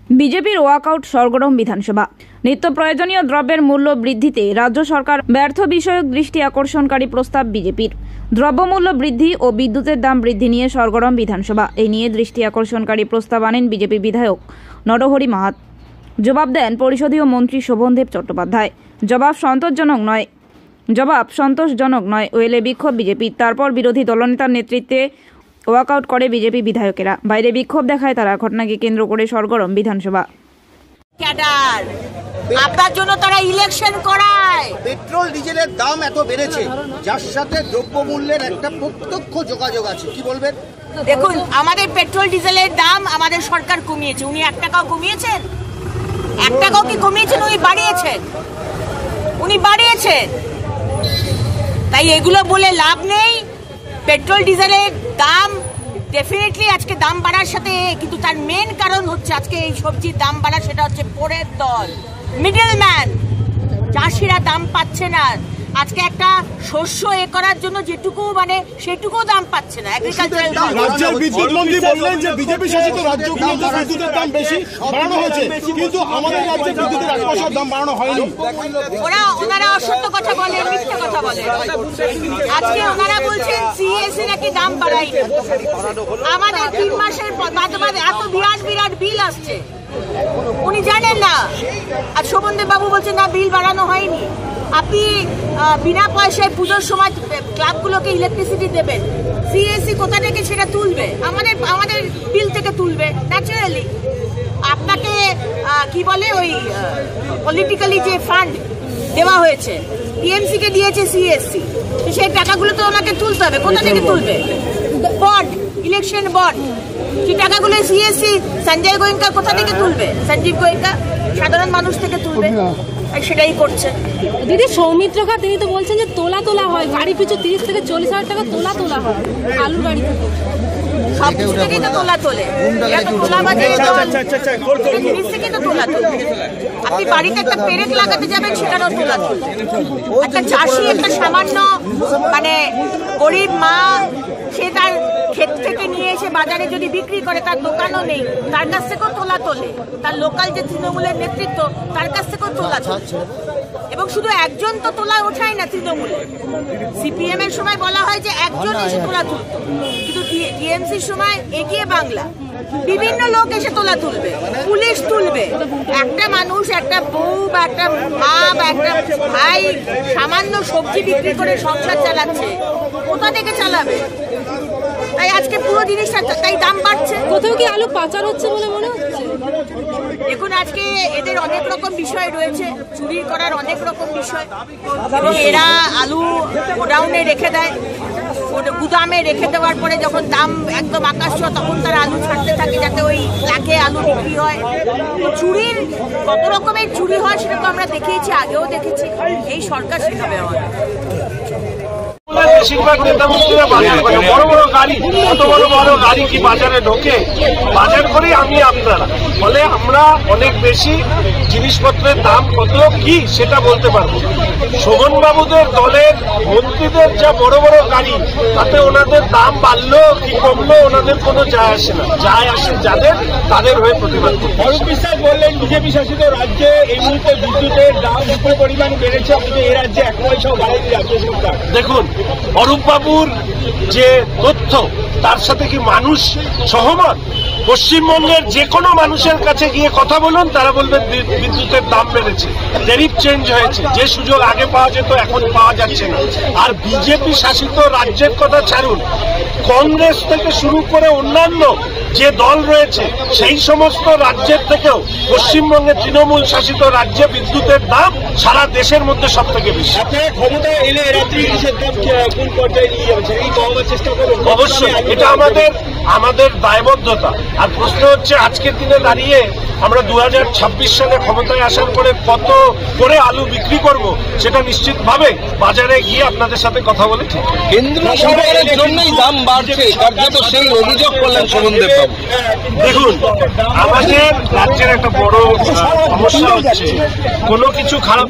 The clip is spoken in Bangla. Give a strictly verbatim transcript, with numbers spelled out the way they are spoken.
বিজেপির ওয়াকআউট সরগরম বিধানসভা। নিত্য প্রয়োজনীয় দ্রব্যের মূল্য বৃদ্ধিতে রাজ্য সরকার ব্যর্থ বিষয়ক দৃষ্টি আকর্ষণকারী প্রস্তাব বিজেপির। দ্রব্যমূল্য বৃদ্ধি ও বিদ্যুতের দাম বৃদ্ধি নিয়ে সরগরম বিধানসভা। এই নিয়ে দৃষ্টি আকর্ষণকারী প্রস্তাব আনেন বিজেপি বিধায়ক নরহরি মাহাত। জবাব দেন পরিষদীয় মন্ত্রী শোভনদেব চট্টোপাধ্যায়। জবাব সন্তোষজনক নয় জবাব সন্তোষজনক নয় ওয়েলে বিক্ষোভ বিজেপি। তারপর বিরোধী দলনেতার নেতৃত্বে ওয়াকআউট করে বিজেপি বিধায়কেরা। বাইরে বিক্ষোভ দেখায় তারা। ঘটনাকে কেন্দ্র করে সরগরম বিধানসভা। ক্যাডার আপনার জন্য তারা ইলেকশন করায়। পেট্রোল ডিজেলের দাম এত বেড়েছে, যার সাথে দ্রব্যমূল্যের একটা প্রত্যক্ষ যোগাযোগ আছে, কি বলবেন? দেখুন, আমাদের পেট্রোল ডিজেলের দাম আমাদের সরকার কমিয়েছে। উনি এক টাকাও কমিয়েছেন? এক টাকাও কি কমিয়েছেন? উনি বাড়িয়েছেন উনি বাড়িয়েছেন তাই এগুলো বলে লাভ নেই। পেট্রোল ডিজেলের দাম ডেফিনেটলি আজকে দাম বাড়ার সাথে, কিন্তু তার মেন কারণ হচ্ছে আজকে এই সবজির দাম বাড়া, সেটা হচ্ছে পরের দল, মিডল ম্যান। চাষিরা দাম পাচ্ছে না। আজকে একটা শস্য এ করার জন্য যেটুকু মানে সেটুকু দাম পাচ্ছে না। এগ্রিকালচারাল রাজ্যের বিদ্যুৎ মন্ত্রী বললেন যে বিজেপি শাসিত রাজ্যগুলোতে বিদ্যুতের দাম বেশি বাড়ানো হয়েছে, কিন্তু আমাদের রাজ্যে বিদ্যুতের এক পয়সার দাম বাড়ানো হয়নি। ওরা ওনারা অসত্য কথা বলে, মিথ্যে কথা বলে। আজকে ওনারা বলছেন সিএসসি নাকি দাম বাড়ায়নি। আমাদের তিন মাসের বাদে বাদে এত বিরাট বিরাট বিল আসছে, উনি জানেন না। আর শোভনদেব বাবু বলছেন না, বিল বাড়ানো হয়নি। আপনি বিনা পয়সায় পুজোর সময় ক্লাবগুলোকে ইলেকট্রিসিটি দেবেন, সিএসসি কোথা থেকে সেটা তুলবে? আমাদের আমাদের বিল থেকে তুলবে ন্যাচারালি। আপনাকে কি বলে ওই পলিটিক্যালি যে ফান্ড দেওয়া হয়েছে, টিএমসি কে দিয়েছে সিএসসি, সেই টাকাগুলো তো ওনাকে তুলতে হবে। কোথা থেকে তুলবে? বন্ড, ইলেকশন বন্ড, সেই টাকাগুলো সিএসসি সঞ্জয় গোয়েঙ্কা কোথা থেকে তুলবে? সঞ্জীব গোয়েঙ্কা সাধারণ মানুষ থেকে তুলবে, সেটাই করছে। দিদি সৌমিত্রকা তিনি তো বলছেন যে তোলা তোলা হয়, গাড়ি পিছু তিরিশ থেকে চল্লিশ হাজার টাকা তোলা তোলা হয় আলু গাড়ি থেকে। সব কিছু থেকেই তো তোলা তোলে, জিনিস থেকেই তো তোলা তোলে। আপনি বাড়িতে একটা পেরেক লাগাতে যাবেন, সেটারও তোলা তোলে। একটা চাষি, একটা সামান্য মানে গরিব মা, সে তার ক্ষেত থেকে নিয়ে এসে বাজারে যদি বিক্রি করে, তার দোকানও নেই, তার কাছ থেকেও তোলা তোলে। তার লোকাল যে তৃণমূলের নেতৃত্ব, তার কাছ থেকেও তোলা তোলে। এবং শুধু একজন তো তোলা ওঠায় না তৃণমূলে। সিপিএম এর সময় বলা হয় যে একজন এসে তোলা তুলত, কিন্তু টিএমসির সময় এগিয়ে বাংলা বিভিন্ন লোক এসে তোলা তুলবে, পুলিশ তুলবে। একটা মানুষ, একটা বউ বা একটা মা বা একটা ভাই সামান্য সবজি বিক্রি করে সংসার চালাচ্ছে, কোথা থেকে চালাবে? তাই আজকে পুরো জিনিসটা তাই দাম বাড়ছে। কোথাও কি আলু পাচার হচ্ছে বলে মনে হচ্ছে? দেখুন, আজকে এদের অনেক রকম বিষয় রয়েছে, চুরি করার অনেক রকম বিষয়, এবং এরা আলু গোডাউনে রেখে দেয়, গুদামে রেখে দেওয়ার পরে যখন দাম একদম আকাশ ছোঁয়া, তখন তারা আলু ছাড়তে থাকে যাতে ওই লাখে আলু বিক্রি হয়। চুরির কত রকমের চুরি হয় সেটা তো আমরা দেখিয়েছি, আগেও দেখেছি। এই সরকার সেভাবে হয়। বেশিরভাগ নেতা মন্ত্রীরা বাজার করে, বড় বড় গাড়ি, কত বড় বড় গাড়ি কি বাজারে ঢোকে? বাজার করি আমি আপনারা, ফলে আমরা অনেক বেশি জিনিসপত্রের দাম কত কি সেটা বলতে পারবো। শোভনবাবুদের দলের মন্ত্রীদের যা বড় বড় গাড়ি, তাতে ওনাদের দাম বাড়লো কি কমলো ওনাদের কোনো যায় আসে না। যায় আসে যাদের, তাদের হয়ে প্রতিবাদ করবে। অরূপ বিশ্বাস বললেন বিজেপি শাসিত রাজ্যে এই মুহূর্তে বিদ্যুতের দাম বিপুল পরিমাণ বেড়েছে, অথচ এই রাজ্যে এক পয়সাও বাড়েনি রাজ্য সরকার। দেখুন, অরূপ বাবুর যে তথ্য, তার সাথে কি মানুষ সহমত? পশ্চিমবঙ্গের যে কোনো মানুষের কাছে গিয়ে কথা বলুন, তারা বলবেন বিদ্যুতের দাম বেড়েছে, ট্যারিফ চেঞ্জ হয়েছে, যে সুযোগ আগে পাওয়া যেত এখন পাওয়া যাচ্ছে না। আর বিজেপি শাসিত রাজ্যের কথা ছাড়ুন, কংগ্রেস থেকে শুরু করে অন্যান্য যে দল রয়েছে, সেই সমস্ত রাজ্যের থেকেও পশ্চিমবঙ্গের তৃণমূল শাসিত রাজ্যে বিদ্যুতের দাম সারা দেশের মধ্যে সব থেকে বেশি। আপনারা ক্ষমতায় এলে রাত্রি ইলিশের দাম কোন পর্যায়ে নিয়ে যাবেন, সেটা কি কমাবার চেষ্টা করবেন? অবশ্যই, এটা আমাদের আমাদের দায়বদ্ধতা। আর প্রশ্ন হচ্ছে, আজকের দিনে দাঁড়িয়ে আমরা দু হাজার ছাব্বিশ সালে ক্ষমতায় আসার পরে কত করে আলু বিক্রি করব, সেটা নিশ্চিতভাবে বাজারে গিয়ে আপনাদের সাথে কথা বলে ঠিক। কেন্দ্র সরকারের জন্যই দাম বাড়ছে, কার্যত সেই অভিযোগ করলেন শোভনদেব বাবু। দেখুন, আমাদের রাজ্যের একটা বড় সমস্যা হচ্ছে, কোনো কিছু খারাপ